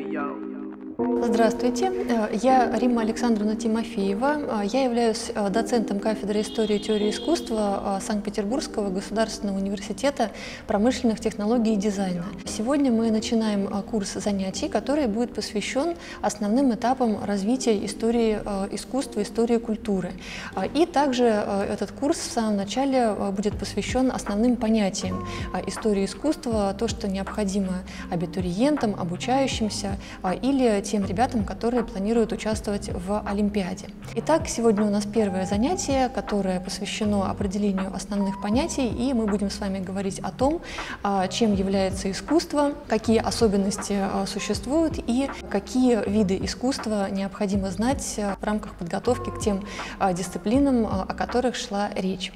Здравствуйте, я Римма Александровна Тимофеева. Я являюсь доцентом кафедры истории и теории искусства Санкт-Петербургского государственного университета промышленных технологий и дизайна. Сегодня мы начинаем курс занятий, который будет посвящен основным этапам развития истории искусства, истории культуры. И также этот курс в самом начале будет посвящен основным понятиям истории искусства, то, что необходимо абитуриентам, обучающимся или тем ребятам, которые планируют участвовать в Олимпиаде. Итак, сегодня у нас первое занятие, которое посвящено определению основных понятий, и мы будем с вами говорить о том, чем является искусство, какие особенности существуют и какие виды искусства необходимо знать в рамках подготовки к тем дисциплинам, о которых шла речь.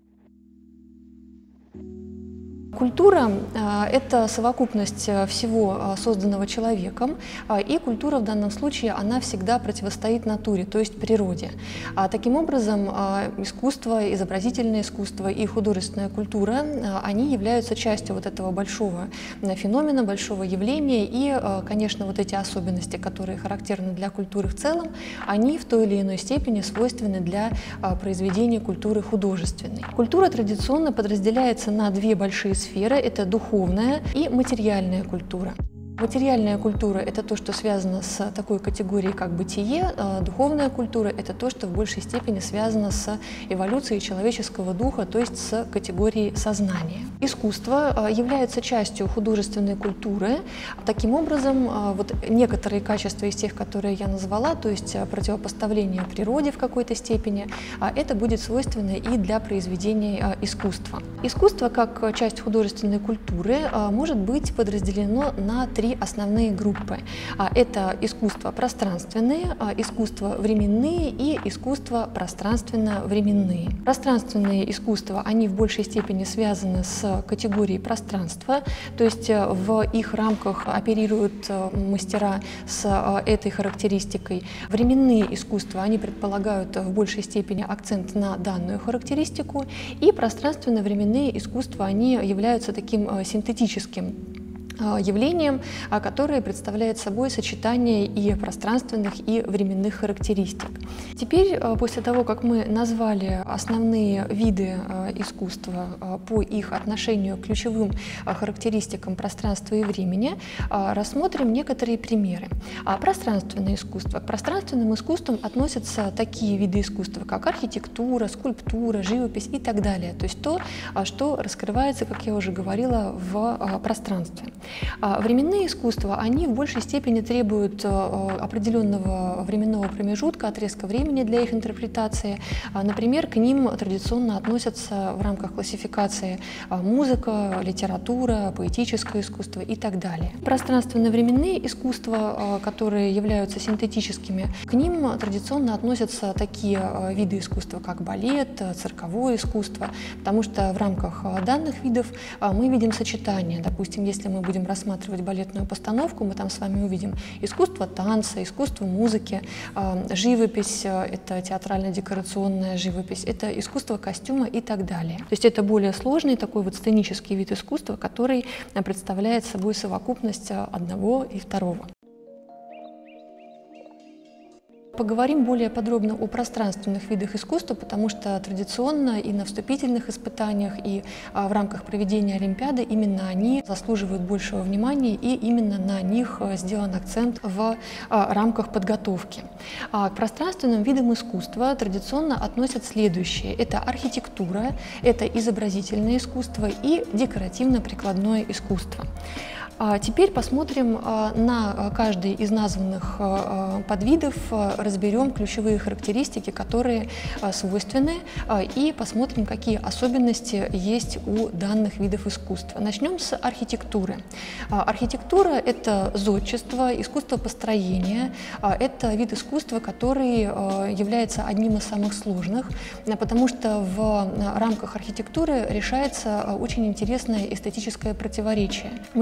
Культура – это совокупность всего созданного человеком, и культура в данном случае, она всегда противостоит натуре, то есть природе. Таким образом, искусство, изобразительное искусство и художественная культура, они являются частью вот этого большого феномена, большого явления, и, конечно, вот эти особенности, которые характерны для культуры в целом, они в той или иной степени свойственны для произведения культуры художественной. Культура традиционно подразделяется на две большие сферы. Это духовная и материальная культура. Материальная культура – это то, что связано с такой категорией, как бытие. Духовная культура – это то, что в большей степени связано с эволюцией человеческого духа, то есть с категорией сознания. Искусство является частью художественной культуры. Таким образом, вот некоторые качества из тех, которые я назвала, то есть противопоставление природе в какой-то степени, это будет свойственно и для произведений искусства. Искусство, как часть художественной культуры, может быть подразделено на три основные группы. Это искусство пространственные, искусство временные и искусство пространственно-временные. Пространственные искусства, они в большей степени связаны с категорией пространства, то есть в их рамках оперируют мастера с этой характеристикой. Временные искусства, они предполагают в большей степени акцент на данную характеристику, и пространственно-временные искусства, они являются таким синтетическим явлением, которое представляет собой сочетание и пространственных, и временных характеристик. Теперь, после того, как мы назвали основные виды искусства по их отношению к ключевым характеристикам пространства и времени, рассмотрим некоторые примеры. Пространственное искусство. К пространственным искусствам относятся такие виды искусства, как архитектура, скульптура, живопись и так далее. То есть то, что раскрывается, как я уже говорила, в пространстве. Временные искусства, они в большей степени требуют определенного временного промежутка, отрезка времени для их интерпретации. Например, к ним традиционно относятся в рамках классификации музыка, литература, поэтическое искусство и так далее. Пространственно-временные искусства, которые являются синтетическими, к ним традиционно относятся такие виды искусства, как балет, цирковое искусство, потому что в рамках данных видов мы видим сочетание. Допустим, если мы будем рассматривать балетную постановку, мы там с вами увидим искусство танца, искусство музыки, живопись, это театрально-декорационная живопись, это искусство костюма и так далее. То есть это более сложный такой вот сценический вид искусства, который представляет собой совокупность одного и второго. Поговорим более подробно о пространственных видах искусства, потому что традиционно и на вступительных испытаниях, и в рамках проведения Олимпиады именно они заслуживают большего внимания, и именно на них сделан акцент в рамках подготовки. К пространственным видам искусства традиционно относят следующие. Это архитектура, это изобразительное искусство и декоративно-прикладное искусство. Теперь посмотрим на каждый из названных подвидов, разберем ключевые характеристики, которые свойственны, и посмотрим, какие особенности есть у данных видов искусства. Начнем с архитектуры. Архитектура – это зодчество, искусство построения, это вид искусства, который является одним из самых сложных, потому что в рамках архитектуры решается очень интересное эстетическое противоречие. Мы с вами сказали,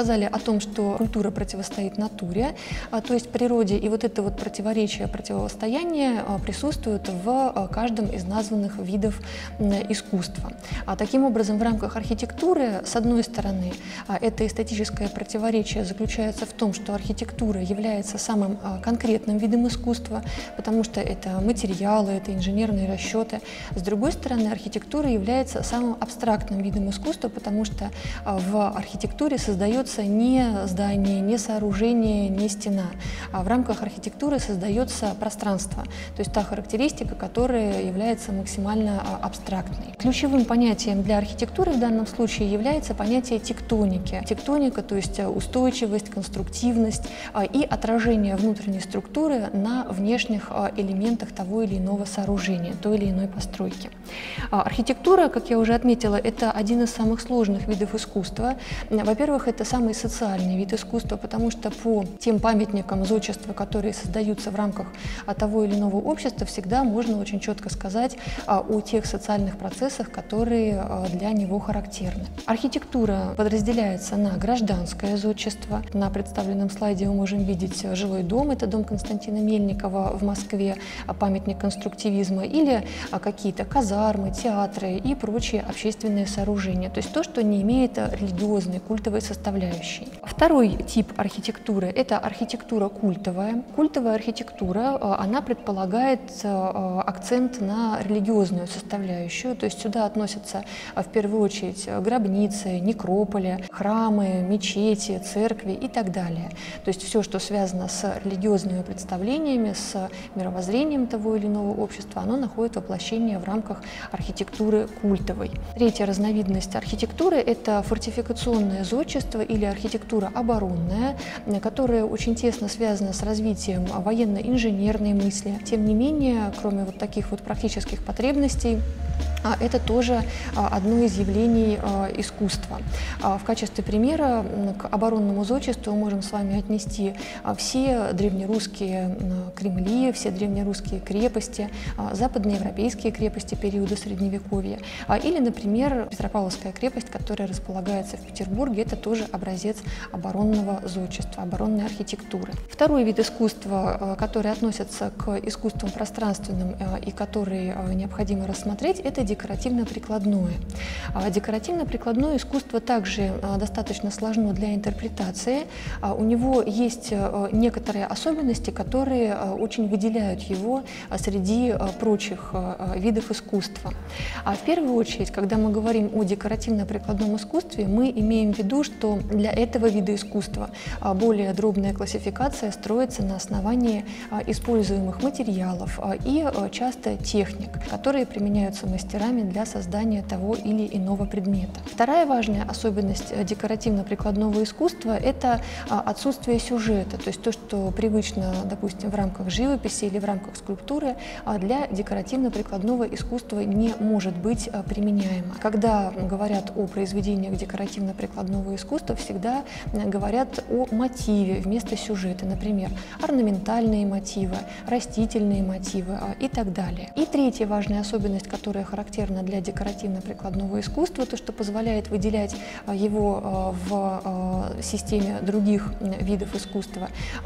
сказали о том, что культура противостоит натуре, то есть природе, и вот это вот противоречие, противостояние присутствует в каждом из названных видов искусства. Таким образом, в рамках архитектуры, с одной стороны, это эстетическое противоречие заключается в том, что архитектура является самым конкретным видом искусства, потому что это материалы, это инженерные расчеты. С другой стороны, архитектура является самым абстрактным видом искусства, потому что в архитектуре создается не здание, не сооружение, не стена, а в рамках архитектуры создается пространство, то есть та характеристика, которая является максимально абстрактной. Ключевым понятием для архитектуры в данном случае является понятие тектоники. Тектоника, то есть устойчивость, конструктивность и отражение внутренней структуры на внешних элементах того или иного сооружения, той или иной постройки. Архитектура, как я уже отметила, это один из самых сложных видов искусства. Во-первых, это самый социальный вид искусства, потому что по тем памятникам зодчества, которые создаются в рамках того или иного общества, всегда можно очень четко сказать о тех социальных процессах, которые для него характерны. Архитектура подразделяется на гражданское зодчество. На представленном слайде мы можем видеть жилой дом, это дом Константина Мельникова в Москве, памятник конструктивизма, или какие-то казармы, театры и прочие общественные сооружения, то есть то, что не имеет религиозной, культовой составляющей. Второй тип архитектуры – это архитектура культовая. Культовая архитектура, она предполагает акцент на религиозную составляющую, то есть сюда относятся в первую очередь гробницы, некрополи, храмы, мечети, церкви и так далее. То есть все, что связано с религиозными представлениями, с мировоззрением того или иного общества, оно находит воплощение в рамках архитектуры культовой. Третья разновидность архитектуры – это фортификационное зодчество или архитектура оборонная, которая очень тесно связана с развитием военно-инженерной мысли. Тем не менее, кроме вот таких вот практических потребностей, это тоже одно из явлений искусства. В качестве примера к оборонному зодчеству мы можем с вами отнести все древнерусские Кремли, все древнерусские крепости, западноевропейские крепости периода Средневековья. Или, например, Петропавловская крепость, которая располагается в Петербурге, это тоже образец оборонного зодчества, оборонной архитектуры. Второй вид искусства, который относится к искусствам пространственным и который необходимо рассмотреть, это декоративно-прикладное. Декоративно-прикладное искусство также достаточно сложно для интерпретации. У него есть некоторые особенности, которые очень выделяют его среди прочих видов искусства. В первую очередь, когда мы говорим о декоративно-прикладном искусстве, мы имеем в виду, что для этого вида искусства более дробная классификация строится на основании используемых материалов и часто техник, которые применяются мастерами для создания того или иного предмета. Вторая важная особенность декоративно-прикладного искусства – это отсутствие сюжета, то есть то, что привычно, допустим, в рамках живописи или в рамках скульптуры, для декоративно-прикладного искусства не может быть применяемо. Когда говорят о произведениях декоративно-прикладного искусства, всегда говорят о мотиве вместо сюжета, например, орнаментальные мотивы, растительные мотивы и так далее. И третья важная особенность, которая характерна для декоративно-прикладного искусства, то, что позволяет выделять его в системе других видов искусства,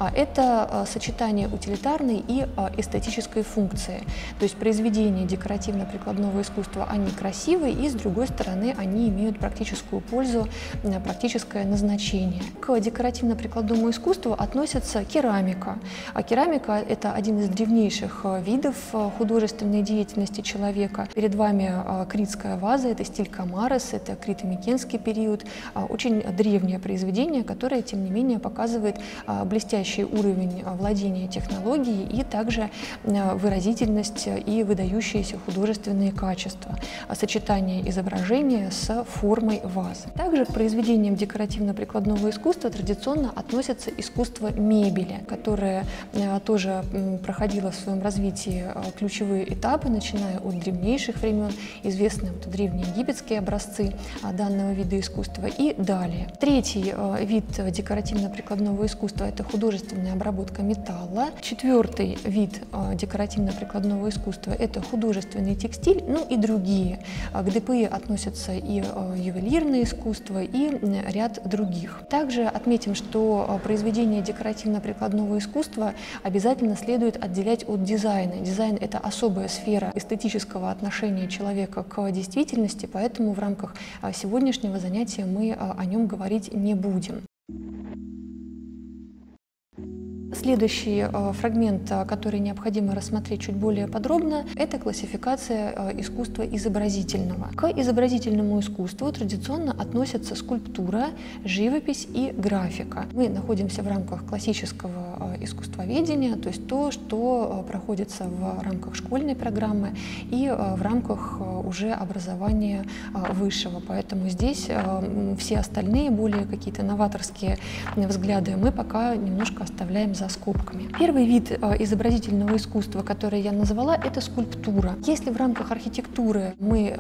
это сочетание утилитарной и эстетической функции. То есть произведения декоративно-прикладного искусства, они красивые, и, с другой стороны, они имеют практическую пользу, практическое назначение. К декоративно-прикладному искусству относится керамика. Керамика – это один из древнейших видов художественной деятельности человека. Перед вами критская ваза, это стиль Камарес, это крито-микенский период, очень древнее произведение, которое, тем не менее, показывает блестящий уровень владения технологией и также выразительность и выдающиеся художественные качества, сочетание изображения с формой вазы. Также к произведениям декоративно-прикладного искусства традиционно относятся искусство мебели, которое тоже проходило в своем развитии ключевые этапы, начиная от древнейших времен, времен, известны вот древние египетские образцы данного вида искусства и далее. Третий вид декоративно-прикладного искусства – это художественная обработка металла. Четвертый вид декоративно-прикладного искусства – это художественный текстиль, ну и другие. К ДПИ относятся и ювелирное искусство, и ряд других. Также отметим, что произведения декоративно-прикладного искусства обязательно следует отделять от дизайна. Дизайн – это особая сфера эстетического отношения человека к действительности, поэтому в рамках сегодняшнего занятия мы о нем говорить не будем. Следующий фрагмент, который необходимо рассмотреть чуть более подробно, это классификация искусства изобразительного. К изобразительному искусству традиционно относятся скульптура, живопись и графика. Мы находимся в рамках классического искусствоведения, то есть то, что проходится в рамках школьной программы и в рамках уже образования высшего. Поэтому здесь все остальные, более какие-то новаторские взгляды мы пока немножко оставляем за скобками. Первый вид изобразительного искусства, который я назвала, это скульптура. Если в рамках архитектуры мы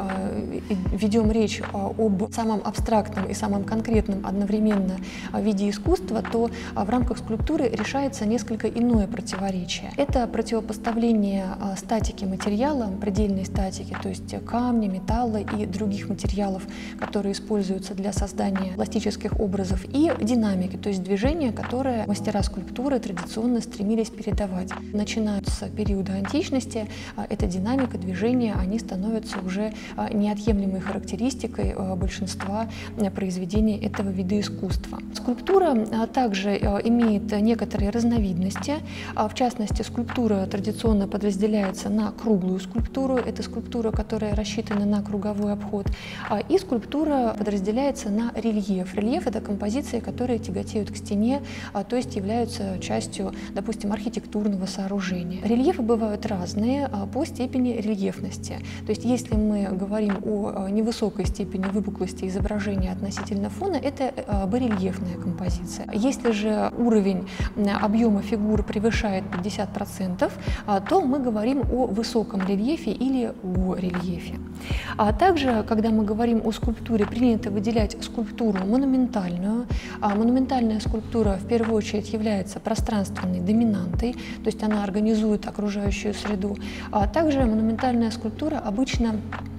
ведем речь об самом абстрактном и самом конкретном одновременно виде искусства, то в рамках скульптуры решается несколько иное противоречие. Это противопоставление статики материала, предельной статики, то есть камня, металла и других материалов, которые используются для создания пластических образов, и динамики, то есть движения, которые мастера скульптуры традиционно стремились передавать. Начиная с периода античности, эта динамика движения, они становятся уже неотъемлемой характеристикой большинства произведений этого вида искусства. Скульптура также имеет некоторые разновидности. В частности, скульптура традиционно подразделяется на круглую скульптуру, это скульптура, которая рассчитана на круговой обход, и скульптура подразделяется на рельеф. Рельеф — это композиции, которые тяготеют к стене, то есть являются частью, допустим, архитектурного сооружения. Рельефы бывают разные по степени рельефности. То есть если мы говорим о невысокой степени выпуклости изображения относительно фона, это барельефная композиция. Если же уровень объема фигур превышает 50%, то мы говорим о высоком рельефе или о рельефе. А также, когда мы говорим о скульптуре, принято выделять скульптуру монументальную. Монументальная скульптура в первую очередь является пространственной доминантой, то есть она организует окружающую среду. Также монументальная скульптура обычно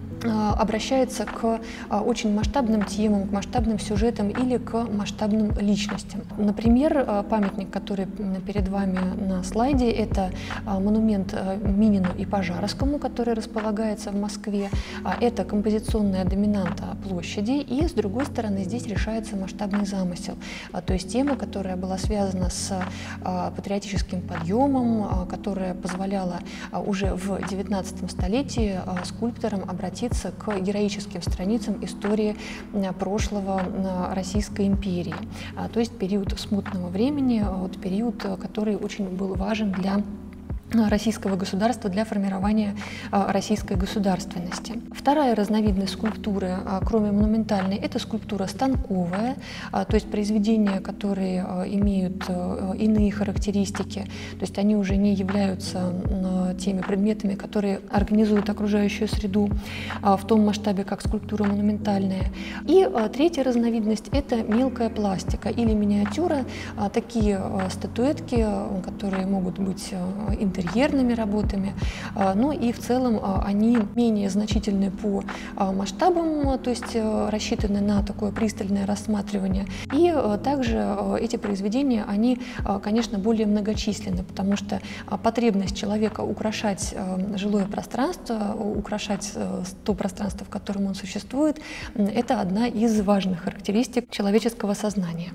обращается к очень масштабным темам, к масштабным сюжетам или к масштабным личностям. Например, памятник, который перед вами на слайде, это монумент Минину и Пожарскому, который располагается в Москве. Это композиционная доминанта площади, и с другой стороны здесь решается масштабный замысел, то есть тема, которая была связана с патриотическим подъемом, которая позволяла уже в XIX столетии скульпторам обратиться к героическим страницам истории прошлого Российской империи, то есть период смутного времени, вот период, который очень был важен для российского государства, для формирования российской государственности. Вторая разновидность скульптуры, кроме монументальной, это скульптура станковая, то есть произведения, которые имеют иные характеристики, то есть они уже не являются теми предметами, которые организуют окружающую среду в том масштабе, как скульптура монументальная. И третья разновидность – это мелкая пластика или миниатюра, такие статуэтки, которые могут быть интерьерными работами, но и в целом они менее значительны по масштабам, то есть рассчитаны на такое пристальное рассматривание. И также эти произведения, они, конечно, более многочисленны, потому что потребность человека украшать жилое пространство, украшать то пространство, в котором он существует, это одна из важных характеристик человеческого сознания.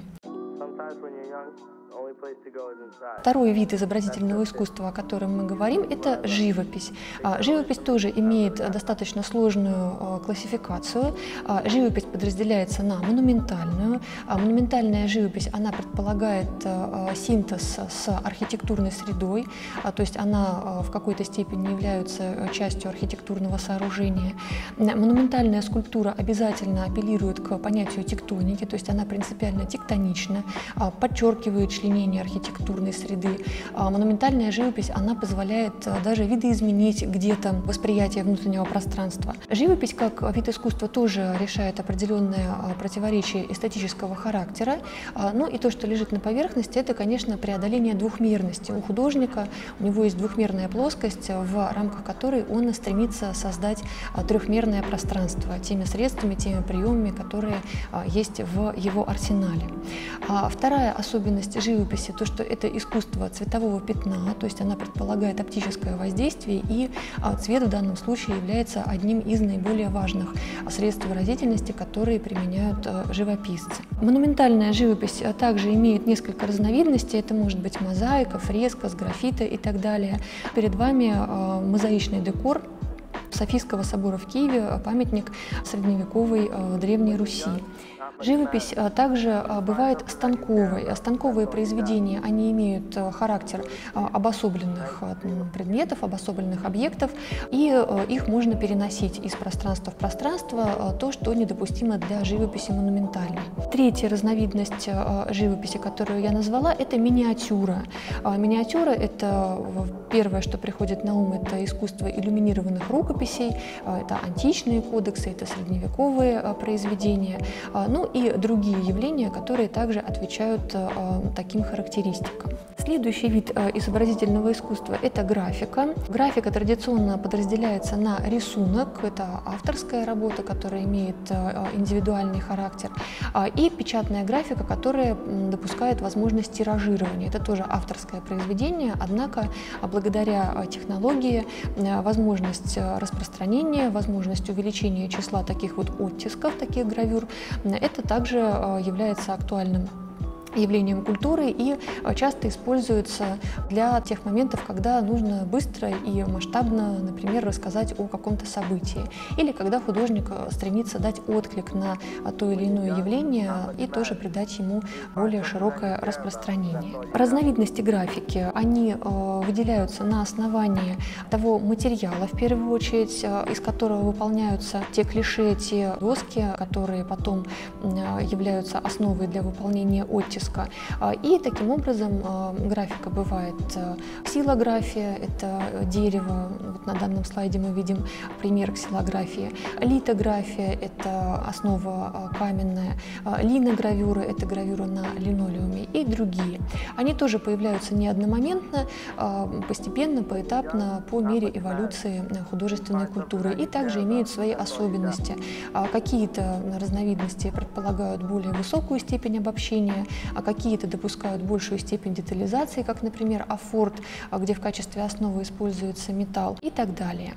Второй вид изобразительного искусства, о котором мы говорим, это живопись. Живопись тоже имеет достаточно сложную классификацию. Живопись подразделяется на монументальную. Монументальная живопись, она предполагает синтез с архитектурной средой, то есть она в какой-то степени является частью архитектурного сооружения. Монументальная скульптура обязательно апеллирует к понятию тектоники, то есть она принципиально тектонична, подчеркивает членение формирования архитектурной среды. Монументальная живопись, она позволяет даже видоизменить где-то восприятие внутреннего пространства. Живопись как вид искусства тоже решает определенное противоречие эстетического характера. Ну и то, что лежит на поверхности, это, конечно, преодоление двухмерности. У художника у него есть двухмерная плоскость, в рамках которой он стремится создать трехмерное пространство теми средствами, теми приемами, которые есть в его арсенале. Вторая особенность живописи – то, что это искусство цветового пятна, то есть она предполагает оптическое воздействие, и цвет в данном случае является одним из наиболее важных средств выразительности, которые применяют живописцы. Монументальная живопись также имеет несколько разновидностей. Это может быть мозаика, фреска, сграффита и так далее. Перед вами мозаичный декор Софийского собора в Киеве, памятник средневековой Древней Руси. Живопись также бывает станковой. Станковые произведения, они имеют характер обособленных предметов, обособленных объектов, и их можно переносить из пространства в пространство, то, что недопустимо для живописи монументальной. Третья разновидность живописи, которую я назвала, это миниатюра. Миниатюра – это первое, что приходит на ум, это искусство иллюминированных рукописей, это античные кодексы, это средневековые произведения. Ну и другие явления, которые также отвечают таким характеристикам. Следующий вид изобразительного искусства – это графика. Графика традиционно подразделяется на рисунок, это авторская работа, которая имеет индивидуальный характер, и печатная графика, которая допускает возможность тиражирования. Это тоже авторское произведение, однако благодаря технологии возможность распространения, возможность увеличения числа таких вот оттисков, таких гравюр, это также является актуальным явлением культуры и часто используется для тех моментов, когда нужно быстро и масштабно, например, рассказать о каком-то событии, или когда художник стремится дать отклик на то или иное явление и тоже придать ему более широкое распространение. Разновидности графики, они выделяются на основании того материала, в первую очередь, из которого выполняются те клише, те доски, которые потом являются основой для выполнения оттиска. И таким образом графика бывает ксилография, это дерево, вот на данном слайде мы видим пример ксилографии, литография, это основа каменная, линогравюра, это гравюра на линолеуме и другие. Они тоже появляются не одномоментно, постепенно, поэтапно, по мере эволюции художественной культуры, и также имеют свои особенности. Какие-то разновидности предполагают более высокую степень обобщения, а какие-то допускают большую степень детализации, как, например, афорт, где в качестве основы используется металл и так далее.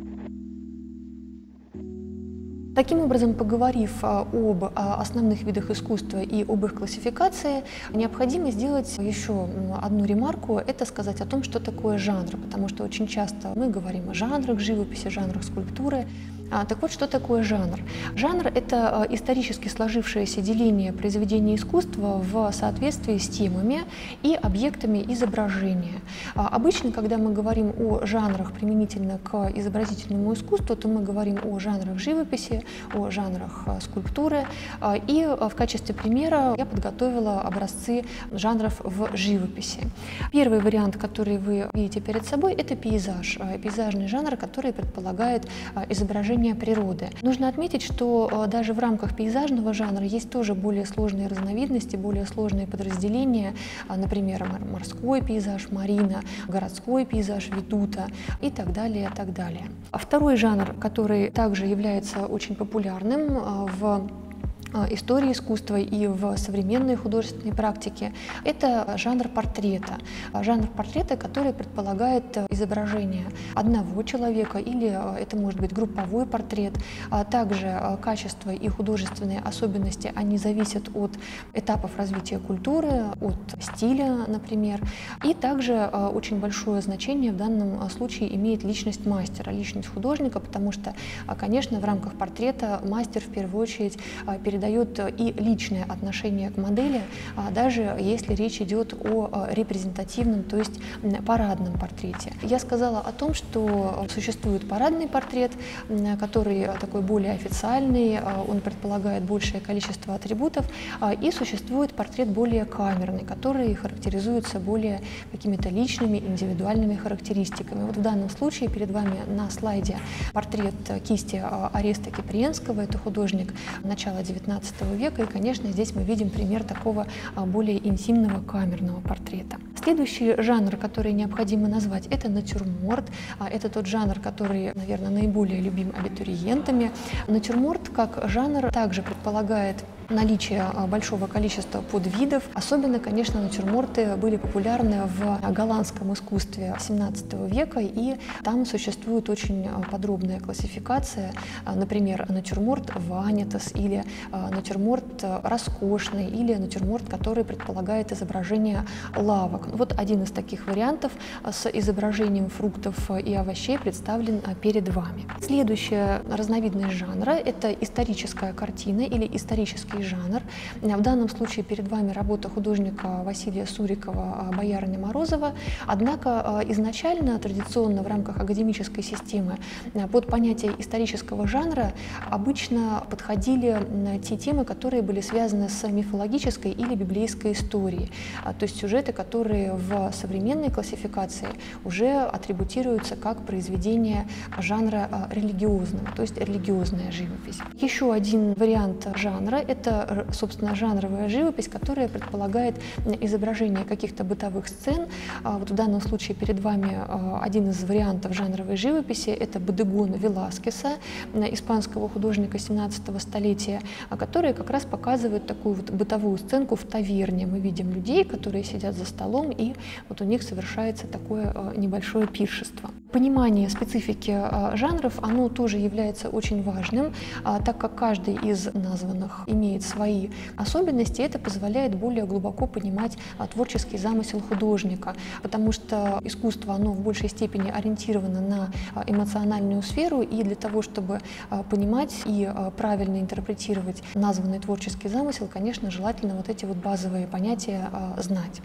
Таким образом, поговорив об основных видах искусства и об их классификации, необходимо сделать еще одну ремарку, это сказать о том, что такое жанр, потому что очень часто мы говорим о жанрах живописи, жанрах скульптуры. Так вот, что такое жанр? Жанр – это исторически сложившееся деление произведения искусства в соответствии с темами и объектами изображения. Обычно, когда мы говорим о жанрах применительно к изобразительному искусству, то мы говорим о жанрах живописи, о жанрах скульптуры. И в качестве примера я подготовила образцы жанров в живописи. Первый вариант, который вы видите перед собой, это пейзаж. Пейзажный жанр, который предполагает изображение природы. Нужно отметить, что даже в рамках пейзажного жанра есть тоже более сложные разновидности, более сложные подразделения, например, морской пейзаж, марина, городской пейзаж, ведута и так далее, и так далее. Второй жанр, который также является очень популярным в истории искусства и в современной художественной практике, это жанр портрета. Жанр портрета, который предполагает изображение одного человека, или это может быть групповой портрет. Также качество и художественные особенности, они зависят от этапов развития культуры, от стиля, например. И также очень большое значение в данном случае имеет личность мастера, личность художника, потому что, конечно, в рамках портрета мастер в первую очередь передает передает и личное отношение к модели, даже если речь идет о репрезентативном, то есть парадном портрете. Я сказала о том, что существует парадный портрет, который такой более официальный, он предполагает большее количество атрибутов, и существует портрет более камерный, который характеризуется более какими-то личными, индивидуальными характеристиками. Вот в данном случае перед вами на слайде портрет кисти Ореста Киприенского, это художник начала XIX века, и, конечно, здесь мы видим пример такого более интимного камерного портрета. Следующий жанр, который необходимо назвать, это натюрморт. Это тот жанр, который, наверное, наиболее любим абитуриентами. Натюрморт как жанр также предполагает наличие большого количества подвидов. Особенно, конечно, натюрморты были популярны в голландском искусстве XVII века, и там существует очень подробная классификация, например, натюрморт ванитас, или натюрморт роскошный, или натюрморт, который предполагает изображение лавок. Вот один из таких вариантов с изображением фруктов и овощей представлен перед вами. Следующая разновидность жанра – это историческая картина или исторический жанр. В данном случае перед вами работа художника Василия Сурикова «Боярыня Морозова». Однако изначально, традиционно в рамках академической системы, под понятие исторического жанра обычно подходили те темы, которые были связаны с мифологической или библейской историей. То есть сюжеты, которые в современной классификации уже атрибутируются как произведение жанра религиозного, то есть религиозная живопись. Еще один вариант жанра – это, собственно, жанровая живопись, которая предполагает изображение каких-то бытовых сцен. Вот в данном случае перед вами один из вариантов жанровой живописи – это Бодегон Веласкеса, испанского художника 17 столетия, который как раз показывает такую вот бытовую сценку в таверне. Мы видим людей, которые сидят за столом, и вот у них совершается такое небольшое пиршество. Понимание специфики жанров, оно тоже является очень важным, так как каждый из названных имеет свои особенности, это позволяет более глубоко понимать творческий замысел художника, потому что искусство, оно в большей степени ориентировано на эмоциональную сферу, и для того, чтобы понимать и правильно интерпретировать названный творческий замысел, конечно, желательно вот эти вот базовые понятия знать.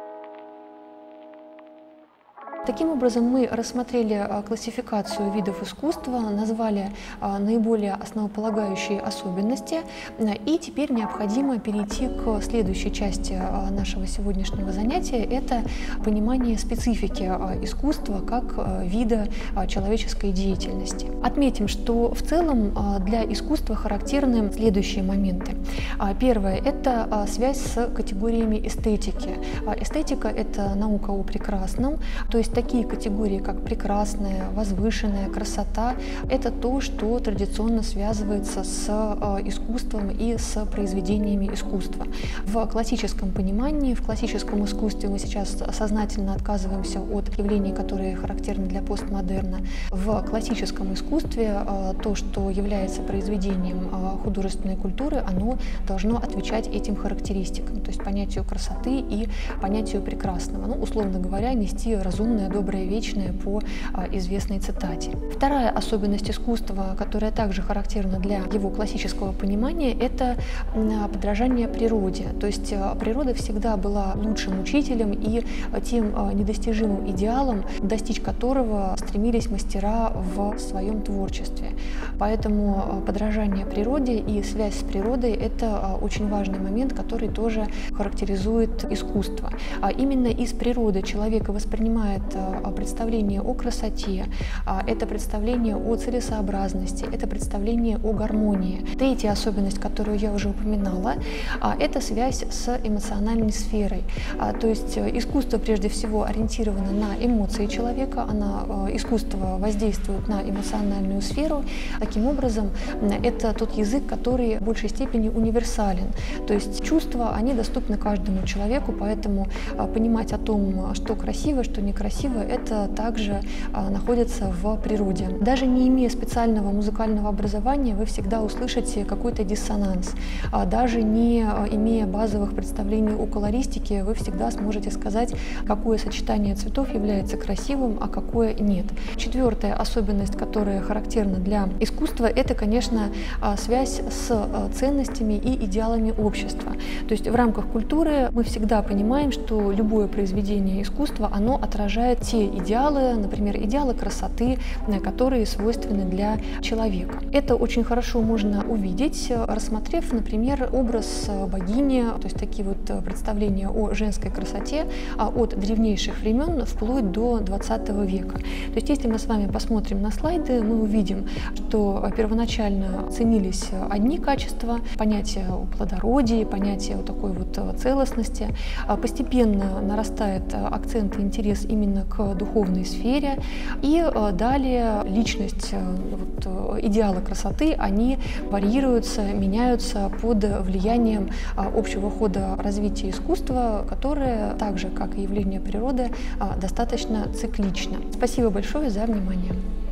Таким образом, мы рассмотрели классификацию видов искусства, назвали наиболее основополагающие особенности, и теперь необходимо перейти к следующей части нашего сегодняшнего занятия. Это понимание специфики искусства как вида человеческой деятельности. Отметим, что в целом для искусства характерны следующие моменты. Первое – это связь с категориями эстетики. Эстетика – это наука о прекрасном, то есть такие категории, как прекрасная, возвышенная, красота – это то, что традиционно связывается с искусством и с произведениями искусства. В классическом понимании, в классическом искусстве мы сейчас сознательно отказываемся от явлений, которые характерны для постмодерна. В классическом искусстве то, что является произведением художественной культуры, оно должно отвечать этим характеристикам, то есть понятию красоты и понятию прекрасного. Ну, условно говоря, нести разумное, доброе, вечное по известной цитате. Вторая особенность искусства, которая также характерна для его классического понимания, это подражание природе. То есть природа всегда была лучшим учителем и тем недостижимым идеалом, достичь которого стремились мастера в своем творчестве. Поэтому подражание природе и связь с природой – это очень важный момент, который тоже характеризует искусство. Именно из природы человек воспринимает представление о красоте, это представление о целесообразности, это представление о гармонии. Третья особенность, которую я уже упоминала, это связь с эмоциональной сферой. То есть искусство прежде всего ориентировано на эмоции человека, искусство воздействует на эмоциональную сферу. Таким образом, это тот язык, который в большей степени универсален. То есть чувства, они доступны каждому человеку, поэтому понимать о том, что красиво, что некрасиво, красиво, это также находится в природе. Даже не имея специального музыкального образования, вы всегда услышите какой-то диссонанс. Даже не имея базовых представлений о колористике, вы всегда сможете сказать, какое сочетание цветов является красивым, а какое нет. Четвертая особенность, которая характерна для искусства, это, конечно, связь с ценностями и идеалами общества. То есть в рамках культуры мы всегда понимаем, что любое произведение искусства, оно отражает те идеалы, например, идеалы красоты, которые свойственны для человека. Это очень хорошо можно увидеть, рассмотрев, например, образ богини, то есть такие вот представления о женской красоте от древнейших времен вплоть до 20 века. То есть если мы с вами посмотрим на слайды, мы увидим, что первоначально ценились одни качества, понятие о плодородии, понятие о такой вот целостности. Постепенно нарастает акцент и интерес именно к духовной сфере. И далее личность, идеалы красоты, они варьируются, меняются под влиянием общего хода развития искусства, которое, так же как и явление природы, достаточно циклично. Спасибо большое за внимание.